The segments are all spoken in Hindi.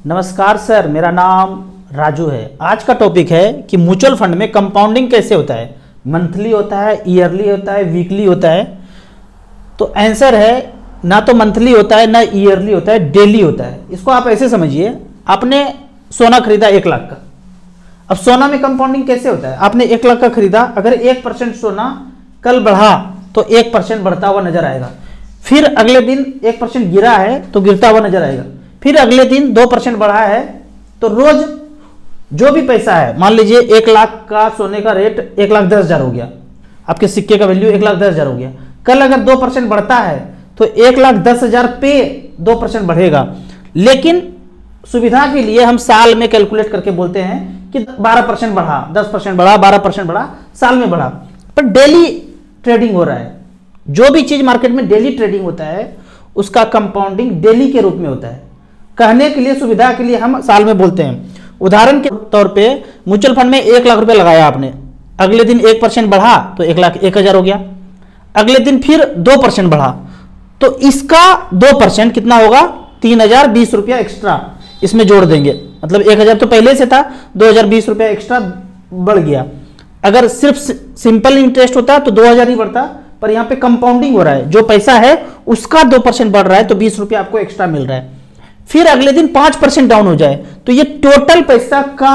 नमस्कार सर, मेरा नाम राजू है। आज का टॉपिक है कि म्यूचुअल फंड में कंपाउंडिंग कैसे होता है। मंथली होता है, ईयरली होता है, वीकली होता है। तो आंसर है ना तो मंथली होता है, ना ईयरली होता है, डेली होता है। इसको आप ऐसे समझिए, आपने सोना खरीदा 1 लाख का। अब सोना में कंपाउंडिंग कैसे होता है? आपने 1 लाख का खरीदा, अगर 1% सोना कल बढ़ा तो 1% बढ़ता हुआ नजर आएगा। फिर अगले दिन 1% गिरा है तो गिरता हुआ नजर आएगा। फिर अगले दिन 2% बढ़ा है तो रोज जो भी पैसा है, मान लीजिए 1 लाख का सोने का रेट 1,10,000 हो गया, आपके सिक्के का वैल्यू 1,10,000 हो गया। कल अगर 2% बढ़ता है तो 1,10,000 पे 2% बढ़ेगा। लेकिन सुविधा के लिए हम साल में कैलकुलेट करके बोलते हैं कि 12% बढ़ा, 10% बढ़ा, 12% बढ़ा, साल में बढ़ा। पर डेली ट्रेडिंग हो रहा है। जो भी चीज मार्केट में डेली ट्रेडिंग होता है उसका कंपाउंडिंग डेली के रूप में होता है। कहने के लिए, सुविधा के लिए हम साल में बोलते हैं। उदाहरण के तौर पे म्यूचुअल फंड में 1 लाख रुपए लगाया आपने, अगले दिन 1% बढ़ा तो 1,01,000 हो गया। अगले दिन फिर 2% बढ़ा तो इसका 2% कितना होगा? 3,020 रुपया एक्स्ट्रा इसमें जोड़ देंगे। मतलब 1,000 तो पहले से था, 2,020 रुपया एक्स्ट्रा बढ़ गया। अगर सिर्फ सिंपल इंटरेस्ट होता तो 2,000 ही बढ़ता, पर यहां पे कंपाउंडिंग हो रहा है। जो पैसा है उसका 2% बढ़ रहा है तो 20 रुपया आपको एक्स्ट्रा मिल रहा है। फिर अगले दिन 5% डाउन हो जाए तो ये टोटल पैसा का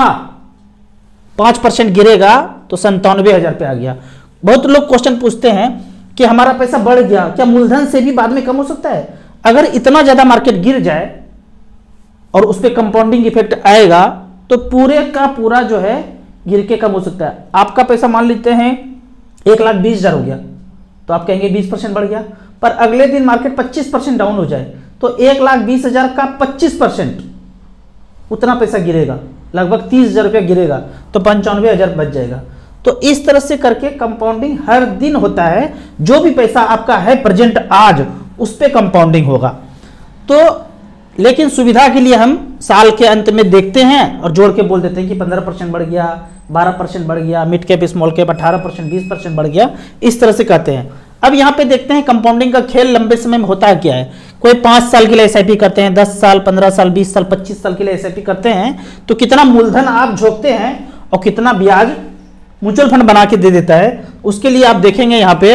5% गिरेगा तो 97,000 पे आ गया। बहुत लोग क्वेश्चन पूछते हैं कि हमारा पैसा बढ़ गया, क्या मूलधन से भी बाद में कम हो सकता है? अगर इतना ज्यादा मार्केट गिर जाए और उस पर कंपाउंडिंग इफेक्ट आएगा तो पूरे का पूरा जो है गिर के कम हो सकता है। आपका पैसा मान लेते हैं 1,20,000 हो गया तो आप कहेंगे 20% बढ़ गया। पर अगले दिन मार्केट 25% डाउन हो जाए तो 1,20,000 का 25% उतना पैसा गिरेगा, लगभग 30,000 रुपया गिरेगा तो 95,000 बच जाएगा। तो इस तरह से करके कंपाउंडिंग हर दिन होता है। जो भी पैसा आपका है प्रेजेंट आज, उस पे कंपाउंडिंग होगा। तो लेकिन सुविधा के लिए हम साल के अंत में देखते हैं और जोड़ के बोल देते हैं कि 15% बढ़ गया, 12% बढ़ गया, मिड कैप स्मॉल कैप 18%, 20% बढ़ गया, इस तरह से कहते हैं। अब यहाँ पे देखते हैं कंपाउंडिंग का खेल लंबे समय में होता है क्या है। कोई 5 साल के लिए एसआईपी करते हैं, 10 साल, 15 साल, 20 साल, 25 साल के लिए एसआईपी करते हैं तो कितना मूलधन आप झोंकते हैं और कितना ब्याज म्यूचुअल फंड बना के दे देता है, उसके लिए आप देखेंगे यहाँ पे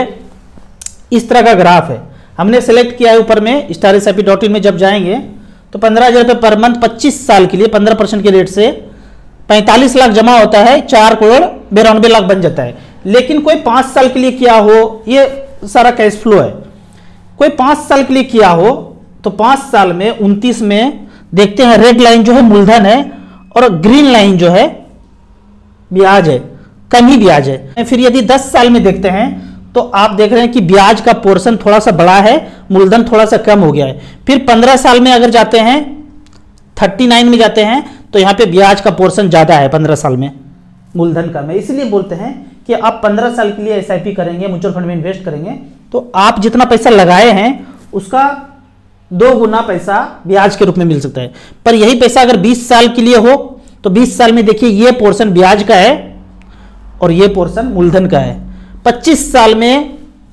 इस तरह का ग्राफ है। हमने सेलेक्ट किया है ऊपर में StarSIP.in में जब जाएंगे तो 15,000 रुपये पर मंथ 25 साल के लिए 15% के रेट से 45 लाख जमा होता है, 4,92,00,000 बन जाता है। लेकिन कोई 5 साल के लिए किया हो, ये सारा कैश फ्लो है। कोई 5 साल के लिए किया हो तो 5 साल में 29 में देखते हैं रेड लाइन जो है मूलधन है और ग्रीन लाइन जो है ब्याज है, कम ही ब्याज है। फिर यदि 10 साल में देखते हैं तो आप देख रहे हैं कि ब्याज का पोर्शन थोड़ा सा बड़ा है, मूलधन थोड़ा सा कम हो गया है। फिर 15 साल में अगर जाते हैं, 39 में जाते हैं तो यहां पे ब्याज का पोर्शन ज्यादा है, 15 साल में मूलधन कम है। इसलिए बोलते हैं कि आप 15 साल के लिए एसआईपी करेंगे, म्यूचुअल फंड में इन्वेस्ट करेंगे तो आप जितना पैसा लगाए हैं उसका 2 गुना पैसा ब्याज के रूप में मिल सकता है। पर यही पैसा अगर 20 साल के लिए हो तो 20 साल में देखिए ये पोर्शन ब्याज का है और ये पोर्शन मूलधन का है। 25 साल में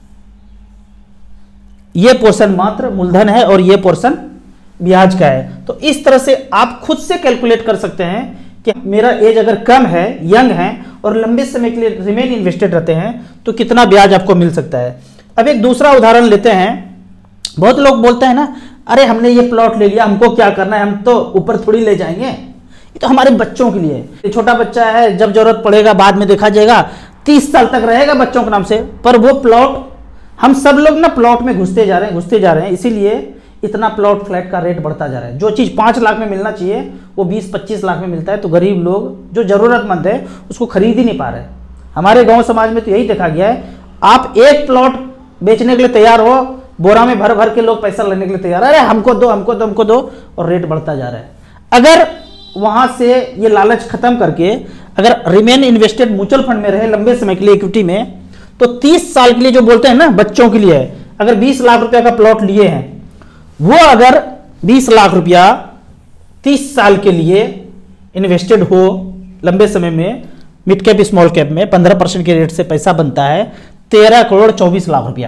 ये पोर्शन मात्र मूलधन है और ये पोर्शन ब्याज का है। तो इस तरह से आप खुद से कैलकुलेट कर सकते हैं कि मेरा एज अगर कम है, यंग है और लंबे समय के लिए रिमेन इन्वेस्टेड रहते हैं तो कितना ब्याज आपको मिल सकता है। अब एक दूसरा उदाहरण लेते हैं। बहुत लोग बोलते हैं ना, अरे हमने ये प्लॉट ले लिया, हमको क्या करना है, हम तो ऊपर थोड़ी ले जाएंगे, ये तो हमारे बच्चों के लिए है। छोटा बच्चा है, जब जरूरत पड़ेगा बाद में देखा जाएगा, 30 साल तक रहेगा बच्चों के नाम से। पर वो प्लॉट, हम सब लोग ना प्लॉट में घुसते जा रहे हैं, इसीलिए इतना प्लॉट फ्लैट का रेट बढ़ता जा रहा है। जो चीज 5 लाख में मिलना चाहिए वो 20-25 लाख में मिलता है। तो गरीब लोग जो जरूरतमंद है उसको खरीद ही नहीं पा रहे। हमारे गांव समाज में तो यही देखा गया है, आप एक प्लॉट बेचने के लिए तैयार हो, बोरा में भर भर के लोग पैसा लेने के लिए तैयार है, अरे हमको दो, हमको दो, हमको दो, और रेट बढ़ता जा रहा है। अगर वहां से ये लालच खत्म करके अगर रिमेन इन्वेस्टेड म्यूचुअल फंड में रहे लंबे समय के लिए इक्विटी में, तो 30 साल के लिए जो बोलते हैं ना बच्चों के लिए, अगर 20 लाख रुपया का प्लॉट लिए हैं, वो अगर 20 लाख रुपया 30 साल के लिए इन्वेस्टेड हो लंबे समय में, मिड कैप स्मॉल कैप में 15% के रेट से पैसा बनता है 13,24,00,000 रुपया।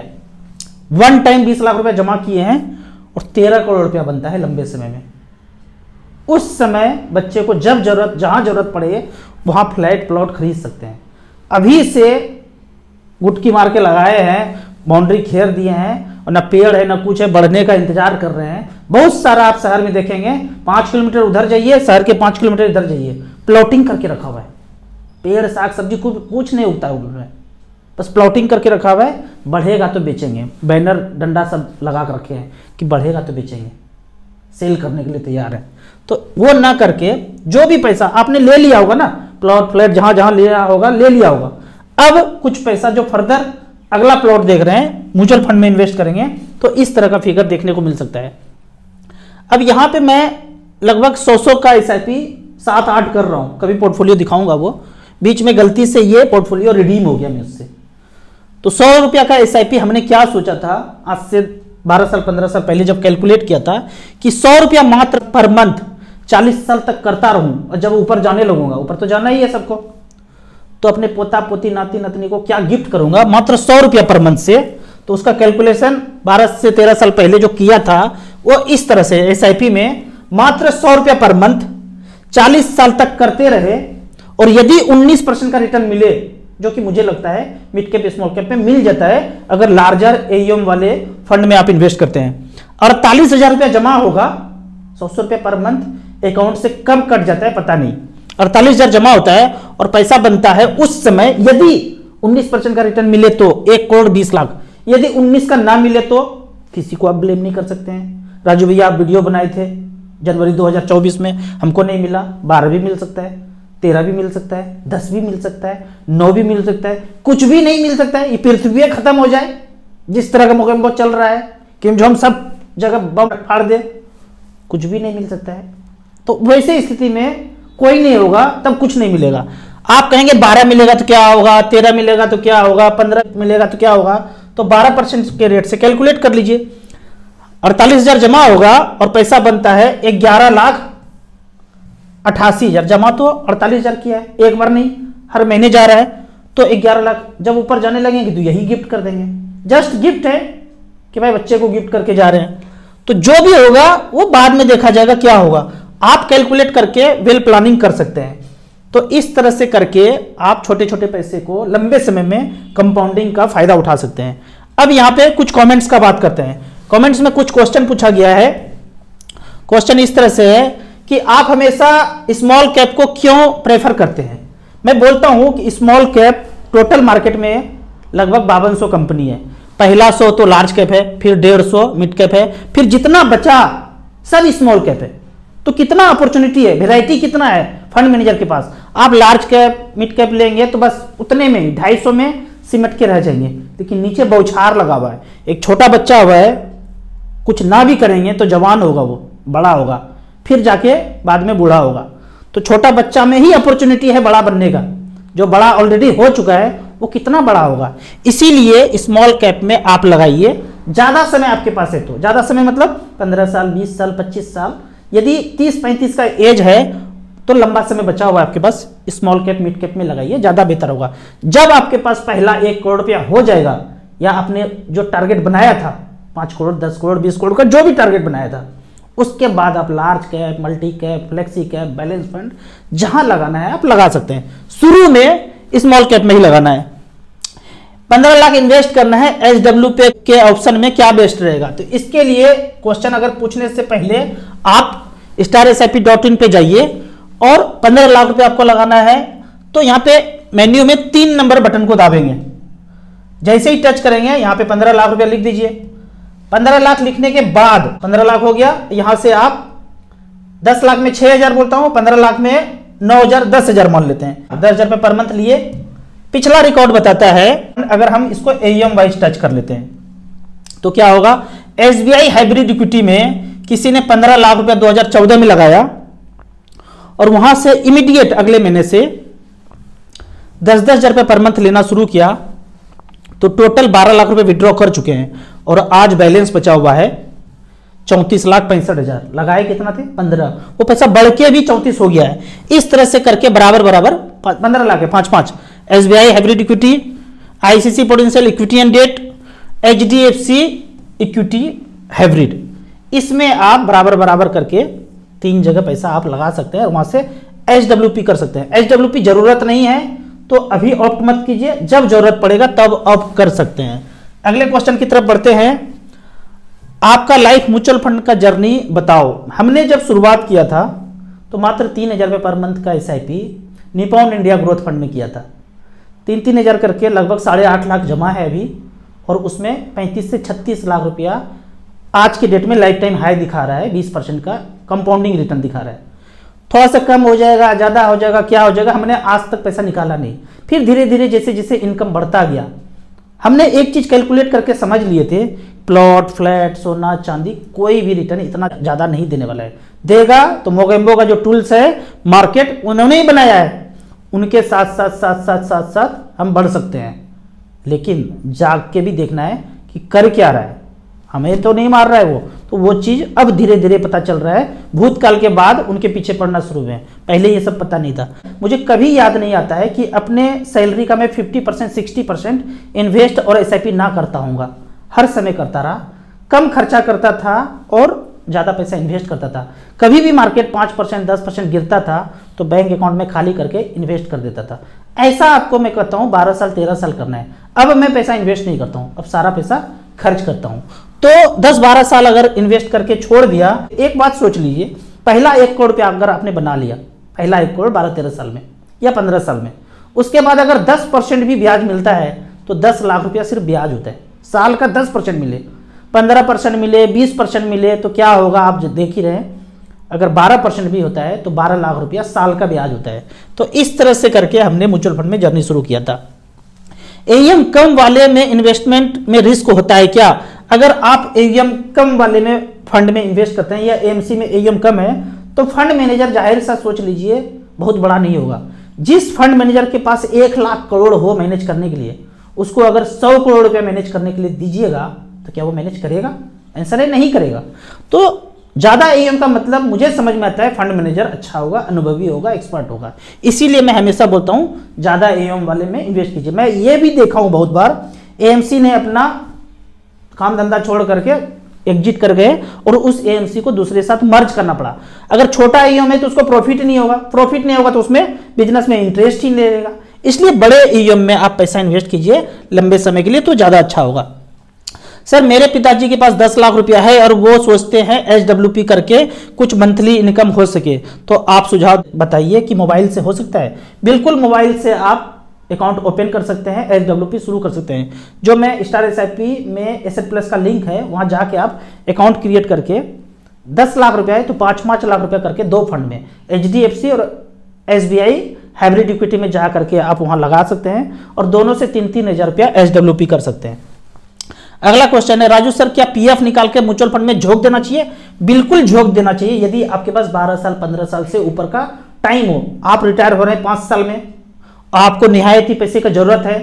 वन टाइम 20 लाख रुपया जमा किए हैं और 13 करोड़ रुपया बनता है लंबे समय में। उस समय बच्चे को जब जरूरत, जहां जरूरत पड़े वहां फ्लैट प्लॉट खरीद सकते हैं। अभी से गुटकी मार के लगाए हैं, बाउंड्री घेर दिए हैं और ना पेड़ है ना कुछ है, बढ़ने का इंतजार कर रहे हैं। बहुत सारा आप शहर में देखेंगे, 5 किलोमीटर उधर जाइए, शहर के 5 किलोमीटर इधर जाइए, प्लॉटिंग करके रखा हुआ है। पेड़ साग सब्जी कुछ नहीं उगता है उनमें, बस प्लॉटिंग करके रखा हुआ है। बढ़ेगा तो बेचेंगे, बैनर डंडा सब लगा कर रखे हैं कि बढ़ेगा तो बेचेंगे, सेल करने के लिए तैयार है। तो वो ना करके जो भी पैसा आपने ले लिया होगा ना, प्लॉट फ्लैट जहां जहां लिया होगा ले लिया होगा, अब कुछ पैसा जो फर्दर अगला प्लॉट देख रहे हैं म्यूचुअल फंड में इन्वेस्ट करेंगे तो इस तरह का फिगर देखने को मिल सकता है। अब यहां पे मैं लगभग 100 का SIP 7-8 कर रहा हूं, कभी पोर्टफोलियो दिखाऊंगा, वो बीच में गलती से ये पोर्टफोलियो रिडीम हो गया मुझसे। तो 100 रुपया का SIP हमने क्या सोचा था आज से 12 साल 15 साल पहले जब कैलकुलेट किया था कि 100 रुपया मात्र पर मंथ 40 साल तक करता रहूं, और जब ऊपर जाने लगूंगा, ऊपर तो जाना ही है सबको, तो अपने पोता पोती नाती नतनी को क्या गिफ्ट करूंगा मात्र 100 रुपया पर मंथ से। तो उसका कैलकुलेशन 12 से 13 साल पहले जो किया था वो इस तरह से SIP में मात्र 100 रुपया पर मंथ 40 साल तक करते रहे, और यदि 19% का रिटर्न मिले, जो कि मुझे लगता है मिड कैप स्मॉल कैप में मिल जाता है अगर लार्जर AUM वाले फंड में आप इन्वेस्ट करते हैं, 48,000 रुपया जमा होगा, 100 रुपया पर मंथ अकाउंट से कब कट जाता है पता नहीं, 48,000 जमा होता है और पैसा बनता है उस समय। यदि 19% का रिटर्न मिले तो 1 करोड़ 20 लाख, यदि 19 का ना मिले तो किसी को आप ब्लेम नहीं कर सकते हैं। राजू भैया आप वीडियो बनाए थे जनवरी 2024 में, हमको नहीं मिला, 12 भी मिल सकता है, 13 भी मिल सकता है, 10 भी मिल सकता है, 9 भी मिल सकता है, कुछ भी नहीं मिल सकता है। ये पृथ्वी खत्म हो जाए जिस तरह का मुकम्मल चल रहा है कि जो हम सब जगह बम फाड़ दे, कुछ भी नहीं मिल सकता है। तो वैसे स्थिति में कोई नहीं होगा तब कुछ नहीं मिलेगा। आप कहेंगे 12 मिलेगा तो क्या होगा, 13 मिलेगा तो क्या होगा, 15 मिलेगा तो क्या होगा, तो 12% के रेट से कैलकुलेट कर लीजिए। 48,000 जमा होगा और पैसा बनता है 11,88,000। जमा तो 48,000 किया है, एक बार नहीं, हर महीने जा रहा है, तो 11 लाख जब ऊपर जाने लगेंगे तो यही गिफ्ट कर देंगे। जस्ट गिफ्ट है कि भाई बच्चे को गिफ्ट करके जा रहे हैं। तो जो भी होगा वो बाद में देखा जाएगा क्या होगा, आप कैलकुलेट करके वेल प्लानिंग कर सकते हैं। तो इस तरह से करके आप छोटे छोटे पैसे को लंबे समय में कंपाउंडिंग का फायदा उठा सकते हैं। अब यहां पे कुछ कमेंट्स का बात करते हैं। कमेंट्स में कुछ क्वेश्चन पूछा गया है। क्वेश्चन इस तरह से है कि आप हमेशा स्मॉल कैप को क्यों प्रेफर करते हैं। मैं बोलता हूं कि स्मॉल कैप टोटल मार्केट में लगभग 5200 कंपनी है, पहला 100 तो लार्ज कैप है, फिर 150 मिड कैप है, फिर जितना बचा सब स्मॉल कैप है। तो कितना अपॉर्चुनिटी है, वेराइटी कितना है फंड मैनेजर के पास। आप लार्ज कैप मिड कैप लेंगे तो बस उतने में 250 में सिमट के रह जाएंगे, लेकिन नीचे बौछार लगा हुआ है। एक छोटा बच्चा हुआ है, कुछ ना भी करेंगे तो जवान होगा, वो बड़ा होगा, फिर जाके बाद में बूढ़ा होगा। तो छोटा बच्चा में ही अपॉर्चुनिटी है बड़ा बनने का, जो बड़ा ऑलरेडी हो चुका है वो कितना बड़ा होगा। इसीलिए स्मॉल कैप में आप लगाइए। ज्यादा समय आपके पास है तो, ज्यादा समय मतलब 15 साल 20 साल 25 साल, यदि 30-35 का एज है तो लंबा समय बचा हुआ है आपके पास, स्मॉल कैप मिड कैप में लगाइए, ज्यादा बेहतर होगा। जब आपके पास पहला 1 करोड़ रुपया हो जाएगा, या आपने जो टारगेट बनाया था 5 करोड़ 10 करोड़ 20 करोड़ का जो भी टारगेट बनाया था, उसके बाद आप large cap multi cap flexi cap balance fund जहां लगाना है आप लगा सकते हैं। शुरू में स्मॉल कैप में ही लगाना है। 15 लाख इन्वेस्ट करना है, SWP के ऑप्शन में क्या बेस्ट रहेगा। तो इसके लिए क्वेश्चन अगर पूछने से पहले आप starsip.in पे जाइए और 15 लाख रुपए आपको लगाना है, तो यहां पे मेन्यू में 3 नंबर बटन को दाबेंगे। जैसे ही टच करेंगे यहां पे 15 लाख रुपया लिख दीजिए। 15 लाख लिखने के बाद 15 लाख हो गया, यहां से आप 10 लाख में 6,000 बोलता हूं, 15 लाख में 9,000 10,000 मान लेते हैं। 10,000 रुपए पर मंथ लिए। पिछला रिकॉर्ड बताता है, अगर हम इसको AUM वाइज टच कर लेते हैं तो क्या होगा। SBI हाइब्रिड इक्विटी में किसी ने 15 लाख रुपया 2014 में लगाया और वहां से इमीडिएट अगले महीने से 10,000 रुपए पर मंथ लेना शुरू किया, तो टोटल 12 लाख रुपए विड्रॉ कर चुके हैं और आज बैलेंस बचा हुआ है 34,65,000। लगाए कितना थे 15, वो पैसा बढ़ के भी 34 हो गया है। इस तरह से करके बराबर बराबर 15 लाख है 5-5। SBI hybrid equity, ICC potential equity and debt, HDFC equity hybrid, इसमें आप बराबर बराबर करके 3 जगह पैसा आप लगा सकते हैं और वहां से HWP कर सकते हैं। HWP जरूरत नहीं है तो अभी ऑप्ट मत कीजिए, जब जरूरत पड़ेगा तब ऑप्ट कर सकते हैं। अगले क्वेश्चन की तरफ बढ़ते हैं। आपका लाइफ म्यूचुअल फंड का जर्नी बताओ। हमने जब शुरुआत किया था तो मात्र 3,000 रुपये पर मंथ का SIP Nippon India growth fund में किया था। 3-3 हज़ार करके लगभग 8.5 लाख जमा है अभी, और उसमें 35 से 36 लाख रुपया आज के डेट में लाइफ टाइम हाई दिखा रहा है। 20% का कंपाउंडिंग रिटर्न दिखा रहा है। थोड़ा सा कम हो जाएगा, ज़्यादा हो जाएगा, क्या हो जाएगा, हमने आज तक पैसा निकाला नहीं। फिर धीरे धीरे जैसे जैसे इनकम बढ़ता गया, हमने एक चीज़ कैलकुलेट करके समझ लिए थे, प्लॉट, फ्लैट, सोना, चांदी कोई भी रिटर्न इतना ज़्यादा नहीं देने वाला है। देगा तो मोगेम्बो का जो टूल्स है मार्केट उन्होंने ही बनाया है, उनके साथ साथ साथ साथ साथ साथ हम बढ़ सकते हैं। लेकिन जाग के भी देखना है कि कर क्या रहा है, हमें तो नहीं मार रहा है वो, तो वो चीज़ अब धीरे धीरे पता चल रहा है। भूतकाल के बाद उनके पीछे पड़ना शुरू हुए, पहले ये सब पता नहीं था। मुझे कभी याद नहीं आता है कि अपने सैलरी का मैं 50% 60% इन्वेस्ट और SIP ना करता हूँगा। हर समय करता रहा, कम खर्चा करता था और ज़्यादा पैसा इन्वेस्ट करता था। कभी भी मार्केट 5% 10% गिरता था तो बैंक अकाउंट में खाली करके इन्वेस्ट कर देता था। ऐसा आपको मैं कहता हूँ 12 साल 13 साल करना है। अब मैं पैसा इन्वेस्ट नहीं करता हूँ, अब सारा पैसा खर्च करता हूँ। तो 10-12 साल अगर इन्वेस्ट करके छोड़ दिया, एक बात सोच लीजिए, पहला 1 करोड़ रुपया अगर आपने बना लिया, पहला 1 करोड़ 12-13 साल में या 15 साल में, उसके बाद अगर 10% भी ब्याज मिलता है तो 10 लाख रुपया सिर्फ ब्याज होता है। साल का 10% मिले, 15% मिले, 20% मिले तो क्या होगा आप देख ही रहे हैं। अगर 12% भी होता है तो 12 लाख रुपया साल का ब्याज होता है। तो इस तरह से करके हमने म्यूचुअल फंड में जर्नी शुरू किया था। AUM कम वाले में इन्वेस्टमेंट में रिस्क होता है क्या? अगर आप AUM कम वाले में फंड में इन्वेस्ट करते हैं या AMC में AUM कम है तो फंड मैनेजर जाहिर सा सोच लीजिए बहुत बड़ा नहीं होगा। जिस फंड मैनेजर के पास 1 लाख करोड़ हो मैनेज करने के लिए, उसको अगर 100 करोड़ रुपया मैनेज करने के लिए दीजिएगा तो क्या वो मैनेज करेगा? आंसर है नहीं करेगा। तो ज़्यादा AUM का मतलब मुझे समझ में आता है फंड मैनेजर अच्छा होगा, अनुभवी होगा, एक्सपर्ट होगा। इसीलिए मैं हमेशा बोलता हूँ ज़्यादा AUM वाले में इन्वेस्ट कीजिए। मैं ये भी देखा हूँ बहुत बार AMC ने अपना काम धंधा छोड़ करके एग्जिट कर गए और उस AMC को दूसरे साथ मर्ज करना पड़ा। अगर छोटा AUM है तो उसको प्रॉफिट नहीं होगा, प्रॉफिट नहीं होगा तो उसमें बिजनेस में इंटरेस्ट ही नहीं रहेगा। इसलिए बड़े AUM में आप पैसा इन्वेस्ट कीजिए लंबे समय के लिए तो ज़्यादा अच्छा होगा। सर मेरे पिताजी के पास 10 लाख रुपया है और वो सोचते हैं HWP करके कुछ मंथली इनकम हो सके, तो आप सुझाव बताइए कि मोबाइल से हो सकता है? बिल्कुल, मोबाइल से आप अकाउंट ओपन कर सकते हैं, HWP शुरू कर सकते हैं। जो मैं स्टार SIP में एसेट प्लस का लिंक है वहाँ जाके आप अकाउंट क्रिएट करके 10 लाख रुपया है तो 5-5 लाख रुपया करके 2 फंड में HDFC और SBI हाइब्रिड इक्विटी में जा करके आप वहाँ लगा सकते हैं और दोनों से 3-3 हज़ार रुपया HWP कर सकते हैं। अगला क्वेश्चन है, राजू सर क्या PF निकाल के म्यूचुअल फंड में झोंक देना चाहिए? बिल्कुल झोंक देना चाहिए। यदि आपके पास 12 साल 15 साल से ऊपर का टाइम हो, आप रिटायर हो रहे हैं 5 साल में, आपको निहायत ही पैसे की जरूरत है,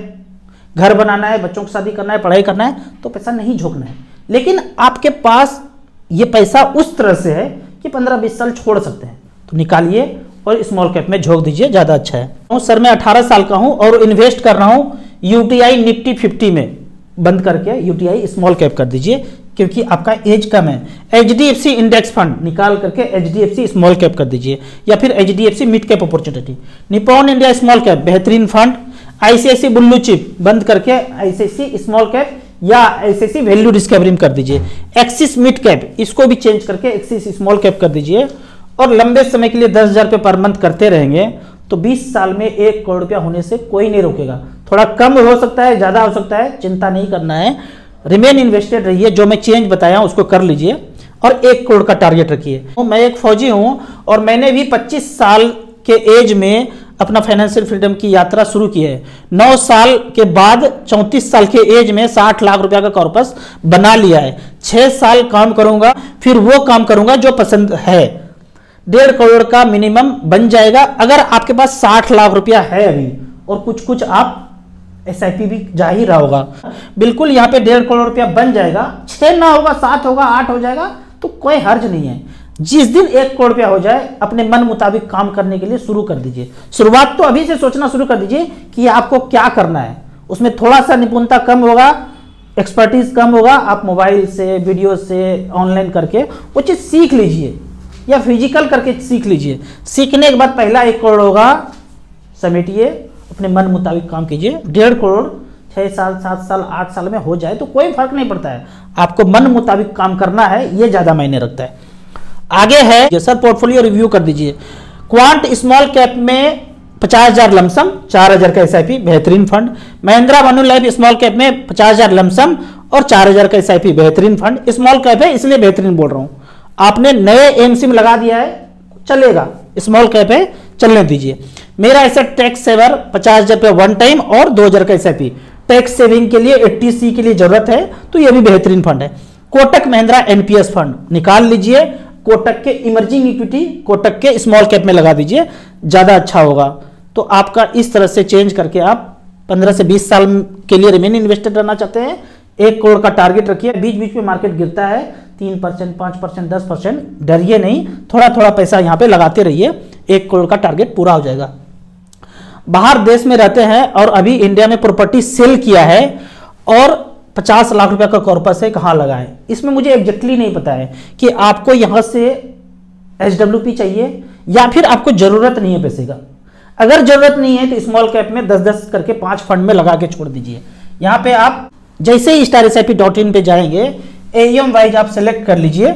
घर बनाना है, बच्चों की शादी करना है, पढ़ाई करना है, तो पैसा नहीं झोंकना है। लेकिन आपके पास ये पैसा उस तरह से है कि 15-20 साल छोड़ सकते हैं, तो निकालिए और स्मॉल कैप में झोंक दीजिए, ज़्यादा अच्छा है। सर मैं 18 साल का हूं और इन्वेस्ट कर रहा हूं UTI निफ्टी 50 में, बंद करके UTI स्मॉल कैप कर दीजिए क्योंकि आपका एज कम है। HDFC इंडेक्स फंड निकाल करके HDFC स्मॉल कैप कर दीजिए या फिर HDFC mid cap opportunity. Nippon India small cap बेहतरीन फंड। ICICI ब्लू चिप बंद करके ICICI स्मॉल कैप या ICICI वैल्यू डिस्कवरी में कर दीजिए। एक्सिस मिड कैप इसको भी चेंज करके एक्सिस स्मॉल कैप कर दीजिए और लंबे समय के लिए 10,000 रुपये पर मंथ करते रहेंगे तो 20 साल में 1 करोड़ रुपया होने से कोई नहीं रोकेगा। थोड़ा कम हो सकता है, ज्यादा हो सकता है, चिंता नहीं करना है। रिमेन इन्वेस्टेड रहिए, जो मैं चेंज बताया उसको कर लीजिए और 1 करोड़ का टारगेट रखिए। मैं एक फौजी हूं और मैंने भी 25 साल के एज में अपना फाइनेंशियल फ्रीडम की यात्रा शुरू की है। 9 साल के बाद 34 साल के एज में 60 लाख रुपया का कॉर्पस बना लिया है। 6 साल काम करूंगा, फिर वो काम करूंगा जो पसंद है। 1.5 करोड़ का मिनिमम बन जाएगा अगर आपके पास 60 लाख रुपया है अभी, और कुछ कुछ आप SIP भी जा ही रहा होगा। बिल्कुल यहाँ पे 1.5 करोड़ रुपया बन जाएगा। 6 ना होगा, 7 होगा, 8 हो जाएगा तो कोई हर्ज नहीं है। जिस दिन 1 करोड़ रुपया हो जाए अपने मन मुताबिक काम करने के लिए शुरू कर दीजिए। शुरुआत तो अभी से सोचना शुरू कर दीजिए कि आपको क्या करना है। उसमें थोड़ा सा निपुणता कम होगा, एक्सपर्टीज कम होगा, आप मोबाइल से, वीडियो से, ऑनलाइन करके वो चीज़ सीख लीजिए। या फिजिकल करके सीख लीजिए। सीखने के बाद पहला 1 करोड़ होगा, समेटिए, अपने मन मुताबिक काम कीजिए। 1.5 करोड़ 6 साल 7 साल 8 साल में हो जाए तो कोई फर्क नहीं पड़ता है, आपको मन मुताबिक काम करना है, ये ज्यादा मायने रखता है। आगे है सर पोर्टफोलियो रिव्यू कर दीजिए। क्वांट स्मॉल कैप में 50,000 लमसम, 4,000 का एसआईपी, बेहतरीन फंड। महिंद्रा मनोलाइफ स्मॉल कैप में 50,000 लमसम और 4,000 का एसआईपी, बेहतरीन फंड। स्मॉल कैप है इसलिए बेहतरीन बोल रहा हूं। आपने नए एमसी में लगा दिया है, चलेगा, स्मॉल कैप है, चलने दीजिए। मेरा ऐसा टैक्स सेवर 50,000 रुपये वन टाइम और 2,000 का एसआईपी, टैक्स सेविंग के लिए 80C के लिए जरूरत है तो यह भी बेहतरीन फंड है। कोटक महिंद्रा एनपीएस फंड निकाल लीजिए, कोटक के इमर्जिंग इक्विटी, कोटक के स्मॉल कैप में लगा दीजिए, ज्यादा अच्छा होगा। तो आपका इस तरह से चेंज करके आप 15 से 20 साल के लिए रिमेन इन्वेस्टेड रहना चाहते हैं, 1 करोड़ का टारगेट रखिए। बीच बीच में मार्केट गिरता है, 3%, 5%, 10%, डरिए नहीं, थोड़ा थोड़ा पैसा यहां पे लगाते रहिए, 1 करोड़ का टारगेट पूरा हो जाएगा। बाहर देश में रहते हैं और अभी इंडिया में प्रॉपर्टी सेल किया है और 50 लाख रुपए का कॉर्पस है, कहां लगाएं? इसमें मुझे एग्जैक्टली नहीं पता है कि आपको यहां से एचडब्ल्यूपी चाहिए या फिर आपको जरूरत नहीं है पैसे का। अगर जरूरत नहीं है तो स्मॉल कैप में 10-10 करके 5 फंड में लगा के छोड़ दीजिए। यहां पे आप जैसे ही StarSIP.in पे जाएंगे, एएम वाइज आप सेलेक्ट कर लीजिए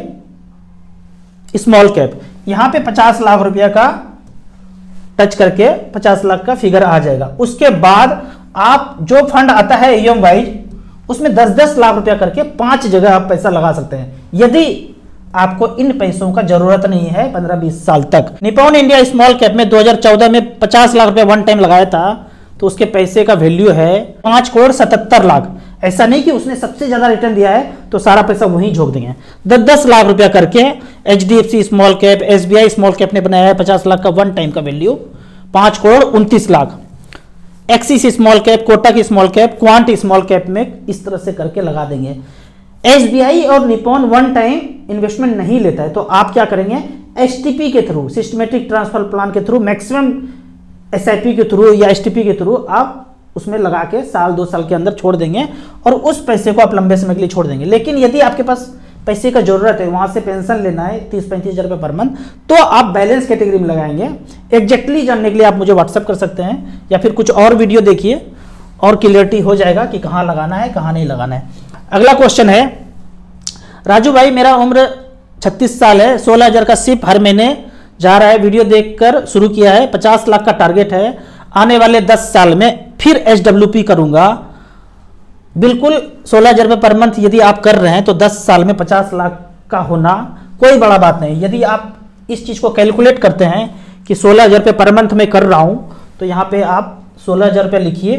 स्मॉल कैप। यहां पे 50 लाख रुपया का टच करके 50 लाख का फिगर आ जाएगा। उसके बाद आप जो फंड आता है एएम वाइज, उसमें 10-10 लाख रुपया करके 5 जगह आप पैसा लगा सकते हैं, यदि आपको इन पैसों का जरूरत नहीं है 15-20 साल तक। निपॉन इंडिया स्मॉल कैप में 2014 में 50 लाख रुपया वन टाइम लगाया था, तो उसके पैसे का वैल्यू है 5 करोड़ 77 लाख। ऐसा नहीं कि उसने सबसे ज्यादा रिटर्न दिया है तो सारा पैसा वहीं झोंक देंगे। 10-10 लाख रुपया करके HDFC small cap, SBI small cap ने बनाया है 50 लाख का वन टाइम का value, 5 crore 29 lakh. Axis small cap, Kotak small cap, Quant small cap में इस तरह से करके लगा देंगे। SBI और निपॉन वन टाइम इन्वेस्टमेंट नहीं लेता है, तो आप क्या करेंगे, STP के थ्रू, सिस्टमेटिक ट्रांसफर प्लान के थ्रू, मैक्सिमम SIP के थ्रू या STP के थ्रू आप उसमें लगा के 1-2 साल के अंदर छोड़ देंगे और उस पैसे को आप लंबे समय के लिए छोड़ देंगे। लेकिन यदि आपके पास पैसे का जरूरत है, वहां से पेंशन लेना है 30-35 हज़ार रुपये पर मंथ, तो आप बैलेंस कैटेगरी में लगाएंगे। एग्जैक्टली जानने के लिए आप मुझे व्हाट्सअप कर सकते हैं या फिर कुछ और वीडियो देखिए और क्लियरिटी हो जाएगा कि कहाँ लगाना है कहाँ नहीं लगाना है। अगला क्वेश्चन है, राजू भाई मेरा उम्र 36 साल है, 16,000 का सिप हर महीने जा रहा है, वीडियो देखकर शुरू किया है, 50 लाख का टारगेट है, आने वाले 10 साल में फिर HWP करूंगा। बिल्कुल 16,000 रुपये पर मंथ यदि आप कर रहे हैं तो 10 साल में 50 लाख का होना कोई बड़ा बात नहीं। यदि आप इस चीज को कैलकुलेट करते हैं कि 16,000 रुपये पर मंथ में कर रहा हूं, तो यहां पे आप 16,000 रुपये लिखिए,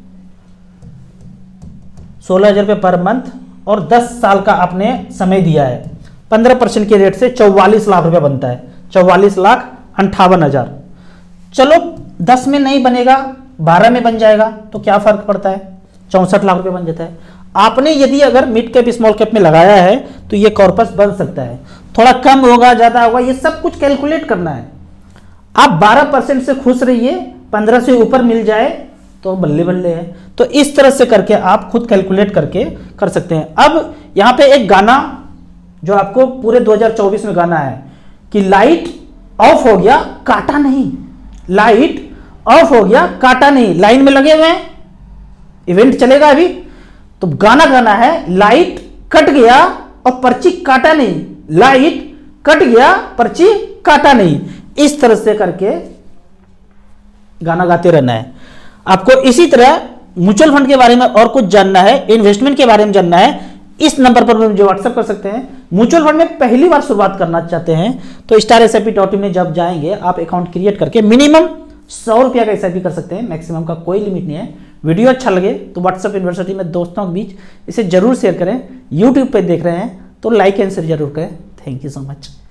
16,000 रुपये पर मंथ और 10 साल का आपने समय दिया है, 15% के रेट से 44 लाख रुपये बनता है, 44,58,000। चलो 10 में नहीं बनेगा, 12 में बन जाएगा तो क्या फर्क पड़ता है, 64 लाख रुपए बन जाता है। आपने यदि अगर मिड कैप स्मॉल कैप में लगाया है तो ये कॉर्पस बन सकता है, थोड़ा कम होगा ज्यादा होगा, ये सब कुछ कैलकुलेट करना है। आप 12% से खुश रहिए, 15 से ऊपर मिल जाए तो बल्ले बल्ले है। तो इस तरह से करके आप खुद कैलकुलेट करके कर सकते हैं। अब यहां पे एक गाना जो आपको पूरे 2024 में गाना है कि लाइट ऑफ हो गया काटा नहीं, लाइट ऑफ हो गया काटा नहीं, लाइन में लगे हुए हैं, इवेंट चलेगा अभी, तो गाना गाना है लाइट कट गया और पर्ची काटा नहीं, लाइट कट गया पर्ची काटा नहीं। इस तरह से करके गाना गाते रहना है। आपको इसी तरह म्यूचुअल फंड के बारे में और कुछ जानना है, इन्वेस्टमेंट के बारे में जानना है, इस नंबर पर मुझे व्हाट्सएप कर सकते हैं। म्यूचुअल फंड में पहली बार शुरुआत करना चाहते हैं तो StarSIP.in में जब जाएंगे आप अकाउंट क्रिएट करके मिनिमम 100 रुपया का SIP कर सकते हैं, मैक्सिमम का कोई लिमिट नहीं है। वीडियो अच्छा लगे तो व्हाट्सएप यूनिवर्सिटी में दोस्तों के बीच इसे जरूर शेयर करें। यूट्यूब पे देख रहे हैं तो लाइक एंड शेयर जरूर करें। Thank you so much.